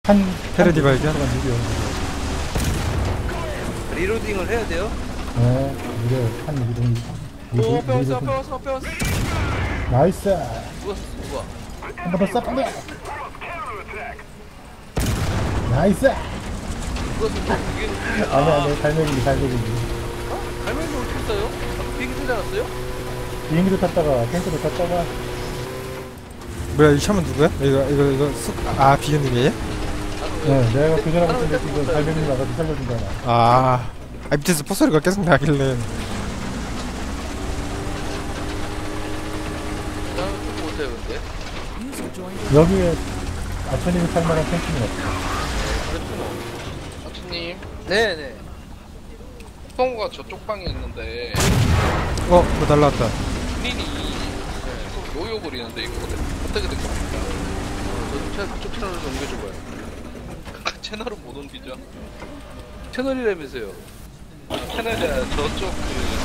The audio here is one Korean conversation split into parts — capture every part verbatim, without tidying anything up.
한 테레디 발견? 리로딩을 해야 돼요? 네, 무려 한 이동. 오, 뼈웠어, 뼈웠어, 뼈웠어. 나이스. 누가 썼어, 누가? 한 번 더 싹, 한 번. 나이스. 누가 썼어? 이게 아니 아니, 갈매기 갈매기. 갈매기 어떻게 써요? 아까 비행기 타지 않았어요? 비행기도 탔다가 탱크도 탔다가. 뭐야, 이 샤먼 누구야? 이거 이거 이거 쑥. 아, 비현님이에요? 네, 내가 교전하고 있는데 지금 갈매기 나가서 살려준다. 아, 아 밑에서 포소리가 계속 나길래. 나는 좀 못해요, 근데. 여기에 아처님이 탈 만한 탱크는 없어. 그렇죠, 뭐. 아트님, 네네. 성우가 저쪽 방에 있는데 어, 뭐 날라왔다. 본인이 요요 부리는데 이거 어떻게 된 겁니까? 저 차, 그쪽 채널로 옮겨줘봐요. 채널은 못 옮기죠. 채널이라면서요. 아, 채널이 아니라 저쪽 그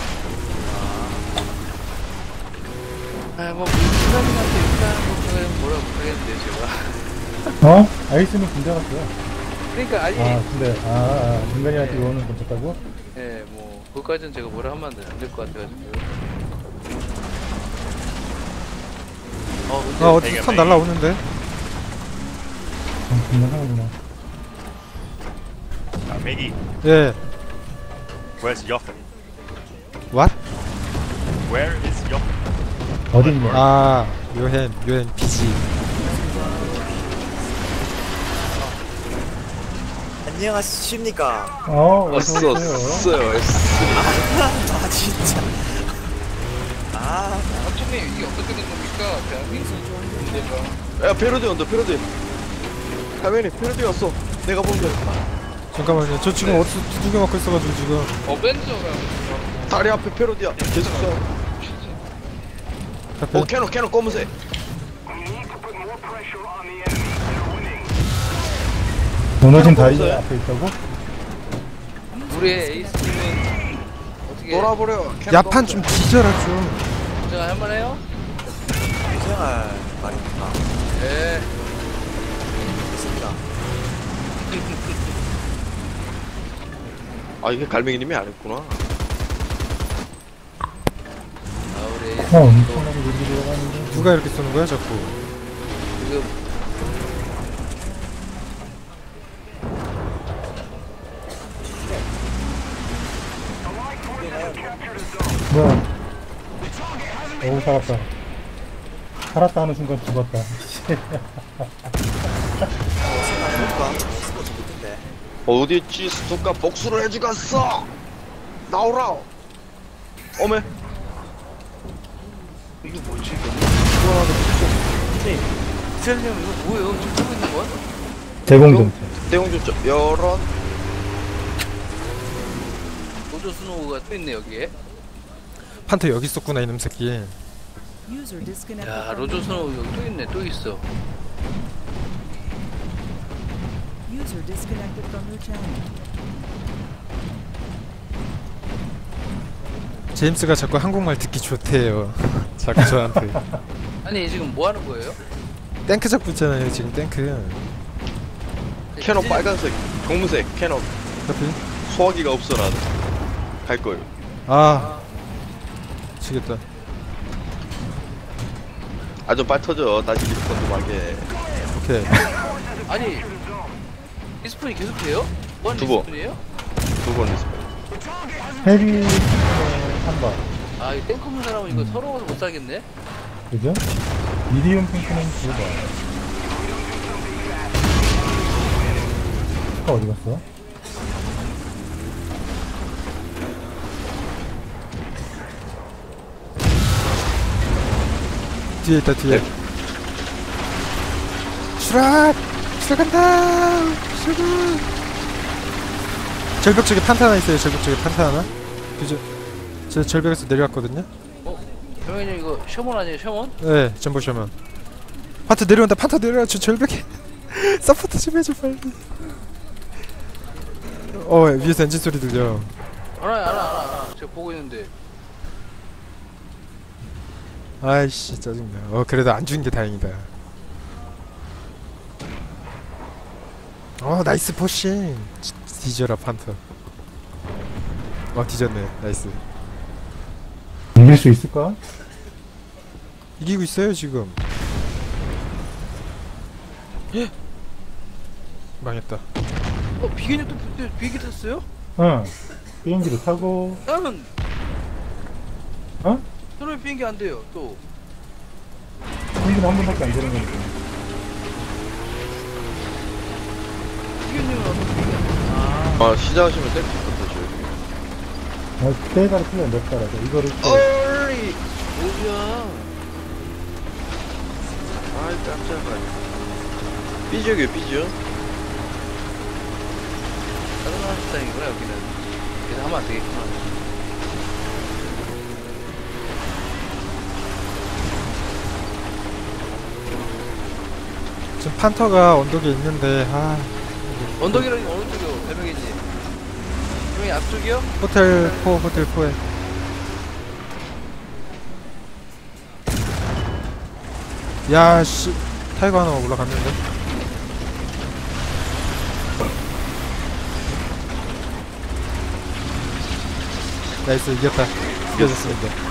아, 뭐, 사람한테 일단 뭐, 뭐라 못하겠는데, 제가. 어? 아이스는 군대 갔어요. 그러니까, 아니, 아, 근데 아, 아 인간이한테 요원은 괜찮다고? 예, 뭐, 그것까지는 제가 뭐라 하면 안 될 것 같아가지고. 어, 근데. 아, 어디서 선 날라오는데? 어, 분명하구나. Uh, Miggy, 예. where's Jochen? What? Where is Jochen? 어디 있냐? 아, 요헨, 요헨 피지. 안녕하십니까. 어, 왔어, 어서 오세요. 왔어요, 왔어. 아 진짜. 아 아트님 이게 어떻게 된 겁니까? 대한민국 문제가 야 페로디 온다 페로디 가면이 페로디 왔어 내가 본데 잠깐만요. 저 지금 어디서 두들겨 맞고 있어가지고 지금. 어벤져가 다리 앞에 페로디야 계속 써 앞에. 어 캐논 캐논 검은색 무너진 다이아 앞에 있다고? 우리의 에이스님은 어떻게 돌아버려 캐논 야판 검은색. 좀 뒤져라 좀. 제가 할만해요? 고생할 말입니다. 예. 있습니다. 아 이게 갈매기님이 안 했구나 아, 우리 에이스 어, 엄청나게 느리게 들어가는데. 누가 이렇게 쏘는 거야 자꾸? 지금 뭐야? 어우, 살았다. 살았다 하는 순간 죽었다. 생각해볼까? 스포 재밌던데. 어디 있지 스토카 복수를 해주겠어 나오라 어메 이게 뭐지? 이거 이슬님 이거 뭐예요? 지금 하고 있는 거야? 대공정. 대공 줬죠 여런 노조 스노우가 또 있네 여기에. 판테 여기 있었구나 이놈 새끼. 야, 로조 스노우 여기 또 있네, 또 있어. User disconnected from your channel. 제임스가 자꾸 한국말 듣기 좋대요. 자꾸 저한테. 아니 지금 뭐 하는 거예요? 탱크 잡고 있잖아요 지금 탱크. 캐논 이제- 빨간색 검은색 캐논 하필? 소화기가 없어 나는 갈 거예요 아, 미치겠다. 아좀 빨리 터져 다시 리스폰 좀 하게 오케이. 아니 리스폰이 계속 돼요? 뭐 하는 두 번. 리스폰이에요? 두 번 리스폰 헤비 한 번. 아, 이 탱크 본 사람은 이거 서러워서 못 살겠네? 그죠? 미디움 탱크는 두 번. 탱크 어디 갔어? 뒤에 있다 뒤에. 추락! 추락한다! 추락! 절벽 쪽에 판타 하나 있어요. 절벽 쪽에 판타 하나. 그죠? 저 절벽에서 내려왔거든요. 어? 병현이 이거 셔먼 아니에요, 셔먼? 네, 전보 셔먼. 판타 내려온다. 판타 내려와. 저 절벽에 서포트 좀 해줘 빨리. 어, 위에서 엔진 소리 들려. 알아, 알아, 알아, 알아. 제가 보고 있는데. 아이씨 짜증나. 어, 그래도 안 죽은 게 다행이다. 어 나이스 포싱. 뒤져라 판터. 어 뒤졌네. 나이스. 이길 수 있을까? 이기고 있어요 지금. 망했다. 어 비행기 또 비- 비행기 탔어요? 응. 비행기도 타고, 나는 어? 저는 비행기 안 돼요. 또 비행기는 한 번밖에 안 되는 거니까. 비행기는 어떤 비행기 안 돼요? 아 아 시작하시면 뗄수 있겠다 저희. 아, 세 달에 틀려 몇 달하고. 이거를 또, 어이 뭐야? 아이 깜짝아. 삐지역이에요 삐지역. 다른 스타일이구나 여기는. 그래서 하면 안 되겠구나. 지금 판터가 언덕에 있는데 아 언덕이라니 어느 쪽이요? 대명이지. 대명이 앞쪽이요? 호텔 포 호텔 포에. 야씨 타이거 하나 올라갔는데. 나이스 이겼다. 이겨줬습니다.